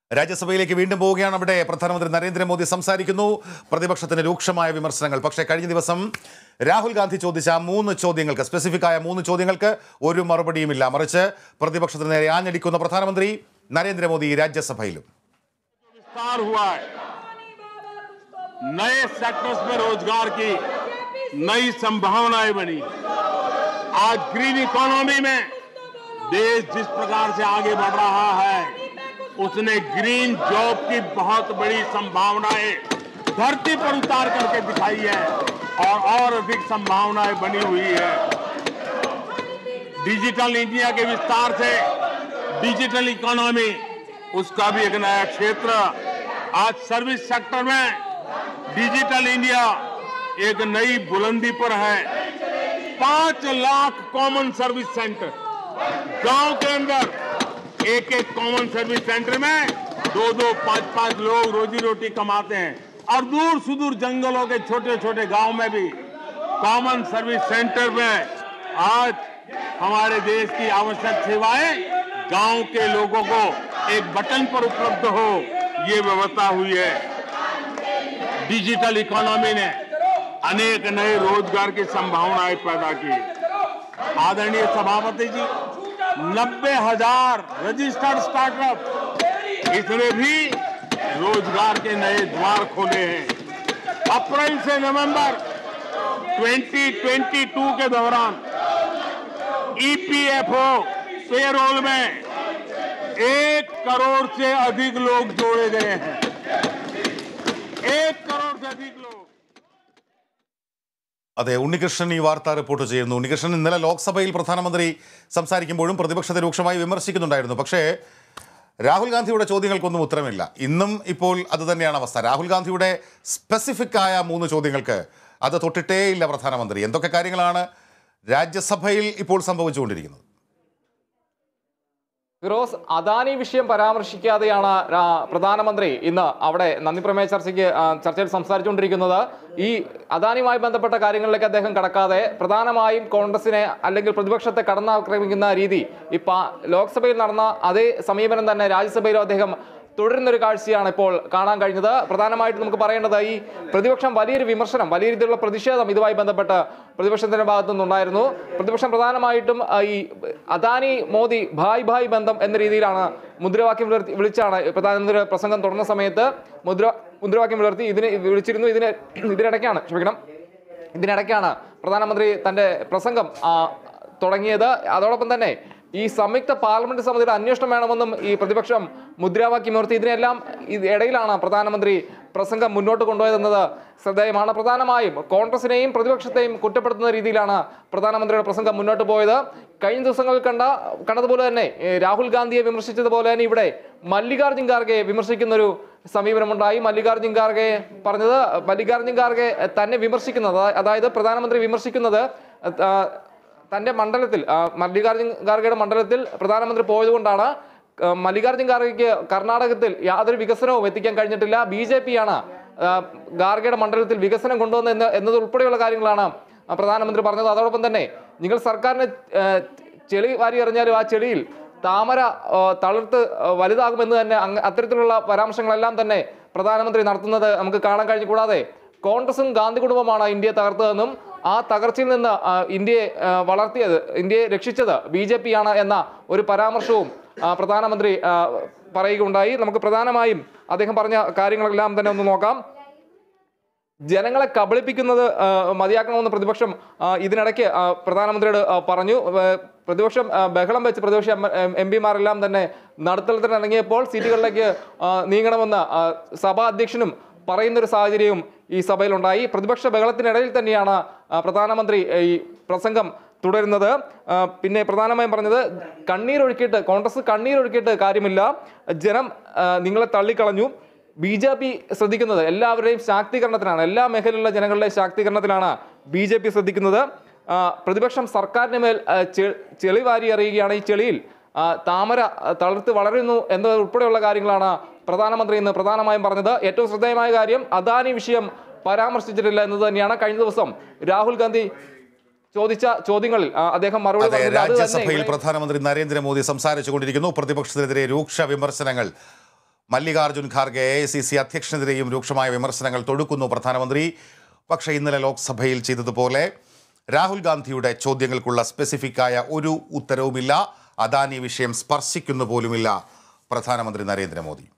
രാജ്യസഭയിലേക്ക് വീണ്ടും പോവുകയാണ്. അവിടെ പ്രധാനമന്ത്രി നരേന്ദ്രമോദി സംസാരിക്കുന്നു. പ്രതിപക്ഷത്തിന് രൂക്ഷമായ വിമർശനങ്ങൾ. പക്ഷേ കഴിഞ്ഞ ദിവസം രാഹുൽ ഗാന്ധി ചോദിച്ച 3 ചോദ്യങ്ങൾക്ക്, സ്പെസിഫിക്കായ 3 ചോദ്യങ്ങൾക്ക് ഒരു മറുപടിയുമില്ല. മറിച്ച് പ്രതിപക്ഷത്തിന് നേരെ ആഞ്ഞടിക്കുന്ന പ്രധാനമന്ത്രി നരേന്ദ്രമോദി രാജ്യസഭയിലും. नए सेक्टर्स में रोजगार की नई संभावनाएं बनी। आज ग्रीन इकोनॉमी में देश जिस प्रकार से आगे बढ़ रहा है, उसने ग्रीन जॉब की बहुत बड़ी संभावनाएं धरती पर उतार करके दिखाई है और अधिक संभावनाएं बनी हुई है। डिजिटल इंडिया के विस्तार से डिजिटल इकोनॉमी, उसका भी एक नया क्षेत्र। आज सर्विस सेक्टर में डिजिटल इंडिया एक नई बुलंदी पर है। 5 लाख कॉमन सर्विस सेंटर, गांव के अंदर एक कॉमन सर्विस सेंटर में 2-2, 5-5 लोग रोजी रोटी कमाते हैं। और दूर सुदूर जंगलों के छोटे छोटे गांव में भी कॉमन सर्विस सेंटर में आज हमारे देश की आवश्यक सेवाएं गांव के लोगों को एक बटन पर उपलब्ध हो, ये व्यवस्था हुई है। डिजिटल इकोनॉमी ने अनेक नए रोजगार की संभावनाएं पैदा की। आदरणीय सभापति जी, 90,000 रजिस्टर्ड स्टार्टअप, इसने भी रोजगार के नए द्वार खोले हैं। अप्रैल से नवंबर 2022 के दौरान ईपीएफओ पेरोल में 1 करोड़ से अधिक लोग जोड़े गए हैं। 1 करोड़ से अधिक लोग। അതെ, ഉണ്ണികൃഷ്ണൻ ഈ വാർത്ത റിപ്പോർട്ട് ചെയ്യുന്നു. ഉണ്ണികൃഷ്ണൻ, ഇന്നലെ ലോക്സഭയിൽ പ്രധാനമന്ത്രി സംസാരിക്കുമ്പോഴും പ്രതിപക്ഷത്തെ രൂക്ഷമായി വിമർശിക്കുന്നുണ്ടായിരുന്നു. പക്ഷേ രാഹുൽ ഗാന്ധിയുടെ ചോദ്യങ്ങൾക്കൊന്നും ഉത്തരമില്ല. ഇന്നും ഇപ്പോൾ അത് തന്നെയാണ് അവസ്ഥ. രാഹുൽ ഗാന്ധിയുടെ സ്പെസിഫിക് ആയ 3 ചോദ്യങ്ങൾക്ക് അത് തൊട്ടിട്ടേയില്ല പ്രധാനമന്ത്രി. എന്തൊക്കെ കാര്യങ്ങളാണ് രാജ്യസഭയിൽ ഇപ്പോൾ സംഭവിച്ചുകൊണ്ടിരിക്കുന്നത്? ഫിറോസ്, അദാനി വിഷയം പരാമർശിക്കാതെയാണ് പ്രധാനമന്ത്രി ഇന്ന് അവിടെ നന്ദിപ്രമേയ ചർച്ചയിൽ സംസാരിച്ചുകൊണ്ടിരിക്കുന്നത്. ഈ അദാനിയുമായി ബന്ധപ്പെട്ട കാര്യങ്ങളിലേക്ക് അദ്ദേഹം കടക്കാതെ പ്രധാനമായും കോൺഗ്രസിനെ അല്ലെങ്കിൽ പ്രതിപക്ഷത്തെ കടന്നാക്രമിക്കുന്ന രീതി ലോക്സഭയിൽ നടന്ന അതേ സമീപനം തന്നെ രാജ്യസഭയിലും അദ്ദേഹം തുടരുന്നൊരു കാഴ്ചയാണ് ഇപ്പോൾ കാണാൻ കഴിഞ്ഞത്. പ്രധാനമായിട്ടും നമുക്ക് പറയേണ്ടത്, ഈ പ്രതിപക്ഷം വലിയൊരു വിമർശനം, വലിയ രീതിയിലുള്ള പ്രതിഷേധം ഇതുമായി ബന്ധപ്പെട്ട് പ്രതിപക്ഷത്തിന്റെ ഭാഗത്തു നിന്നുണ്ടായിരുന്നു. പ്രതിപക്ഷം പ്രധാനമായിട്ടും ഈ അദാനി മോദി ഭായ് ഭായ് ബന്ധം എന്ന രീതിയിലാണ് മുദ്രാവാക്യം വിളിച്ചാണ് പ്രധാനമന്ത്രി പ്രസംഗം തുടർന്ന സമയത്ത് മുദ്രാവാക്യം വിളിച്ചിരുന്നു. ഇതിനിടയ്ക്കാണ് പ്രധാനമന്ത്രി തന്റെ പ്രസംഗം തുടങ്ങിയത്. അതോടൊപ്പം തന്നെ ഈ സംയുക്ത പാർലമെന്റ് സമിതിയുടെ അന്വേഷണം വേണമെന്നും ഈ പ്രതിപക്ഷം മുദ്രാവാക്യമുയർത്തി. ഇതിനെല്ലാം ഇടയിലാണ് പ്രധാനമന്ത്രി പ്രസംഗം മുന്നോട്ട് കൊണ്ടുപോയതെന്നത് ശ്രദ്ധേയമാണ്. പ്രധാനമായും കോൺഗ്രസിനെയും പ്രതിപക്ഷത്തെയും കുറ്റപ്പെടുത്തുന്ന രീതിയിലാണ് പ്രധാനമന്ത്രിയുടെ പ്രസംഗം മുന്നോട്ട് പോയത്. കഴിഞ്ഞ ദിവസങ്ങളിൽ കണ്ടതുപോലെ തന്നെ രാഹുൽ ഗാന്ധിയെ വിമർശിച്ചതുപോലെ തന്നെ ഇവിടെ മല്ലികാർജ്ജുൻ ഖാർഗെ വിമർശിക്കുന്നൊരു സമീപനമുണ്ടായി. മല്ലികാർജ്ജുൻ ഖാർഗെ തന്നെ വിമർശിക്കുന്നത്, അതായത് പ്രധാനമന്ത്രി വിമർശിക്കുന്നത് തന്റെ മണ്ഡലത്തിൽ, മല്ലികാർജ്ജുൻ ഖാർഗെയുടെ മണ്ഡലത്തിൽ പ്രധാനമന്ത്രി പോയതുകൊണ്ടാണ്. മല്ലികാർജ്ജുൻ ഖാർഗെക്ക് കർണാടകത്തിൽ യാതൊരു വികസനവും എത്തിക്കാൻ കഴിഞ്ഞിട്ടില്ല. BJP ആണ് ഖാർഗെയുടെ മണ്ഡലത്തിൽ വികസനം കൊണ്ടുവന്നത് എന്നതുൾപ്പെടെയുള്ള കാര്യങ്ങളാണ് പ്രധാനമന്ത്രി പറഞ്ഞത്. അതോടൊപ്പം തന്നെ നിങ്ങൾ സർക്കാരിന് ചെളി വാരി എറിഞ്ഞാലും ആ ചെളിയിൽ താമര തളിർത്ത് വലുതാകുമെന്ന് തന്നെ അത്തരത്തിലുള്ള പരാമർശങ്ങളെല്ലാം തന്നെ പ്രധാനമന്ത്രി നടത്തുന്നത് നമുക്ക് കാണാൻ കഴിഞ്ഞു. കൂടാതെ കോൺഗ്രസും ഗാന്ധി കുടുംബമാണ് ഇന്ത്യയെ തകർത്തതെന്നും ആ തകർച്ചയിൽ നിന്ന് ഇന്ത്യയെ രക്ഷിച്ചത് BJP ആണ് എന്ന ഒരു പരാമർശവും പ്രധാനമന്ത്രി പറയുകയുണ്ടായി. നമുക്ക് പ്രധാനമായും അദ്ദേഹം പറഞ്ഞ കാര്യങ്ങളെല്ലാം തന്നെ ഒന്ന് നോക്കാം. ജനങ്ങളെ കബളിപ്പിക്കുന്നത് മതിയാക്കണമെന്ന് പ്രതിപക്ഷം ഇതിനിടയ്ക്ക് പ്രധാനമന്ത്രിയോട് പറഞ്ഞു. പ്രതിപക്ഷം ബഹളം വെച്ച് പ്രതിപക്ഷ MP മാരെല്ലാം തന്നെ നടുത്തളത്തിന് ഇറങ്ങിയപ്പോൾ സീറ്റുകളിലേക്ക് നീങ്ങണമെന്ന് സഭാ അധ്യക്ഷനും പറയുന്നൊരു സാഹചര്യവും ഈ സഭയിലുണ്ടായി. പ്രതിപക്ഷ ബഹളത്തിനിടയിൽ തന്നെയാണ് പ്രധാനമന്ത്രി ഈ പ്രസംഗം തുടരുന്നത്. പിന്നെ പ്രധാനമായും പറഞ്ഞത്, കോൺഗ്രസ് കണ്ണീരൊഴുക്കിയിട്ട് കാര്യമില്ല, ജനം നിങ്ങളെ തള്ളിക്കളഞ്ഞു. BJP ശ്രദ്ധിക്കുന്നത് എല്ലാവരുടെയും ശാക്തീകരണത്തിനാണ്, എല്ലാ മേഖലയിലുള്ള ജനങ്ങളുടെ ശാക്തീകരണത്തിലാണ് BJP ശ്രദ്ധിക്കുന്നത്. പ്രതിപക്ഷം സർക്കാരിന് മേൽ ചെളി വാരി എറിയുകയാണ്. ഈ ചെളിയിൽ താമര തളിർത്ത് വളരുന്നു എന്നതുൾപ്പെടെയുള്ള കാര്യങ്ങളാണ് പ്രധാനമന്ത്രി ഇന്ന് പ്രധാനമായും പറഞ്ഞത്. ഏറ്റവും ശ്രദ്ധേയമായ കാര്യം, അദാനി വിഷയം പരാമർശിച്ചിട്ടില്ല എന്നത് തന്നെയാണ്. കഴിഞ്ഞ ദിവസം രാഹുൽ ഗാന്ധി ചോദിച്ച ചോദ്യങ്ങളിൽ അദ്ദേഹം മറുപടി. രാജ്യസഭയിൽ പ്രധാനമന്ത്രി നരേന്ദ്രമോദി സംസാരിച്ചുകൊണ്ടിരിക്കുന്നു. പ്രതിപക്ഷത്തിനെതിരെ രൂക്ഷ വിമർശനങ്ങൾ. മല്ലികാർജ്ജുൻ ഖാർഗെ AICC അധ്യക്ഷനെതിരെയും രൂക്ഷമായ വിമർശനങ്ങൾ തൊടുക്കുന്നു പ്രധാനമന്ത്രി. പക്ഷേ ഇന്നലെ ലോക്സഭയിൽ ചെയ്തതുപോലെ രാഹുൽ ഗാന്ധിയുടെ ചോദ്യങ്ങൾക്കുള്ള സ്പെസിഫിക്കായ ഒരു ഉത്തരവുമില്ല. അദാനി വിഷയം സ്പർശിക്കുന്നു പോലുമില്ല പ്രധാനമന്ത്രി നരേന്ദ്രമോദി.